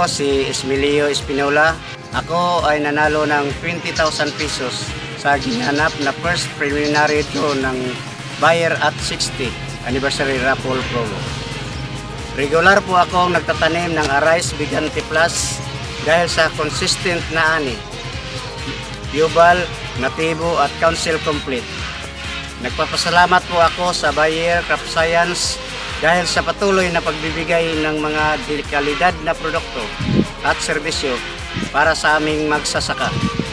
si Esmilio Espinola. Ako ay nanalo ng 20,000 pesos sa ginanap na first preliminary draw ng Buyer at 60 Anniversary Raffle Promo. Regular po akong nagtatanim ng Arise Bigante Plus dahil sa consistent na ani, Yubal, Nativo at Council Complete. Nagpapasalamat po ako sa Bayer Crop Science dahil sa patuloy na pagbibigay ng mga dekalidad na produkto at serbisyo para sa aming magsasaka.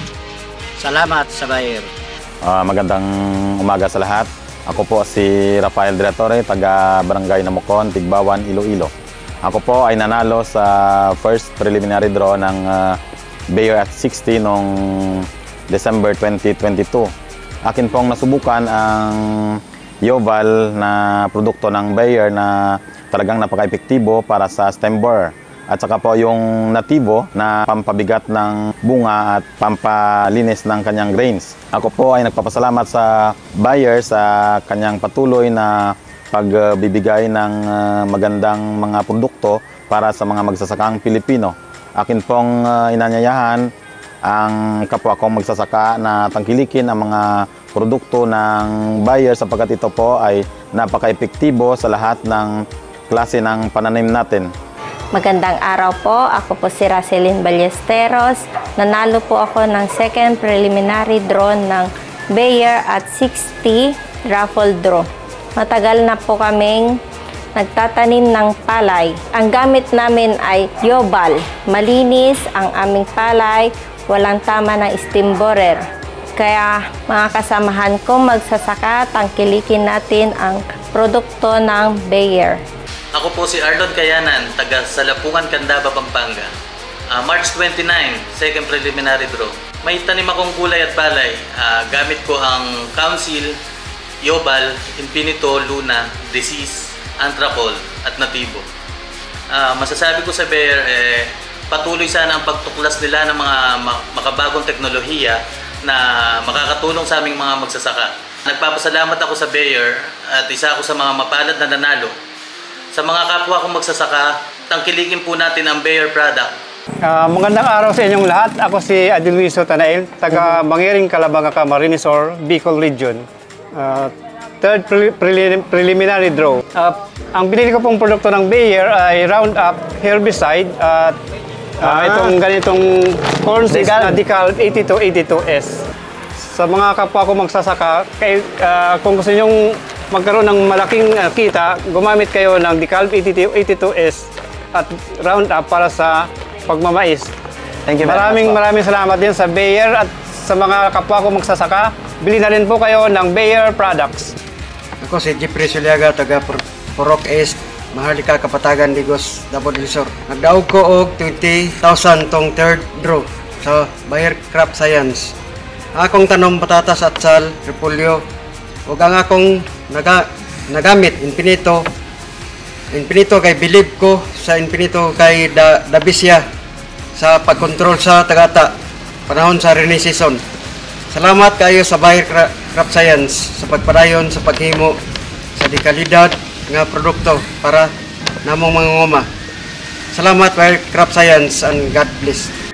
Salamat sa Bayer. Magandang umaga sa lahat. Ako po si Rafael De La Torre, taga Barangay Namukon, Tigbawan, Iloilo. Ako po ay nanalo sa first preliminary draw ng Bayer at 60 noong December 2022. Akin pong nasubukan ang Yoval na produkto ng Bayer na talagang napaka-epektibo para sa stem borer. At saka po yung Nativo na pampabigat ng bunga at pampalinis ng kanyang grains. Ako po ay nagpapasalamat sa Bayer sa kanyang patuloy na pagbibigay ng magandang mga produkto para sa mga magsasakang Pilipino. Akin pong inanyayahan ang kapwa kong magsasaka na tangkilikin ang mga produkto ng Bayer sapagkat ito po ay napaka-epektibo sa lahat ng klase ng pananim natin. Magandang araw po. Ako po si Racelyn Ballesteros. Nanalo po ako ng second preliminary draw ng Bayer at 60 raffle draw. Matagal na po kaming nagtatanim ng palay. Ang gamit namin ay Yobal. Malinis ang aming palay, walang tama ng stem borer. Kaya mga kasamahan ko magsasaka, tangkilikin natin ang produkto ng Bayer. Ako po si Arlon Kayanan, taga Salapungan, Candaba, Pampanga. March 29, second preliminary draw. May tanim akong gulay at palay. Gamit ko ang Council, Yobal, Infinito, Luna, Disease, Anthracol at Nativo. Masasabi ko sa Bayer, patuloy sana ang pagtuklas nila ng mga makabagong teknolohiya na makakatulong sa aming mga magsasaka. Nagpapasalamat ako sa Bayer at isa ako sa mga mapalad na nanalo. Sa mga kapwa kong magsasaka, tangkilikin po natin ang Bayer product. Magandang araw sa inyong lahat. Ako si Adelwiso Tanael, taga Bangiring, Calabanga, Camarinesor, Bicol Region. Third preliminary draw. Ang binili ko pong produkto ng Bayer ay Roundup herbicide at itong ganitong corn seeds na Decal 8282S. Sa mga kapwa ko magsasaka, kung gusto nyong magkaroon ng malaking kita, gumamit kayo ng Decal 8282S at Roundup para sa pagmamais. Thank you. Maraming salamat din sa Bayer at sa mga kapwa ko magsasaka. Bili na rin po kayo ng Bayer products. Ako si Jeffrey Suliaga, taga Purok East, Maharlika, Kapatagan, Digos, Davao del Sur. Nagdaog ko og 20,000 tong third draw sa Bayer Crop Science. Akong tanom patatas at sal, repolyo, ug ang akong nagamit Infinito kay believe ko sa Infinito kay Dabisya sa pagkontrol sa tagata panahon sa rainy season. Salamat kayo sa Bayer Crop Science sa pagpadayon sa paghimo sa dekalidad nga produkto para namong mangunguma. Salamat Bayer Crop Science and God bless.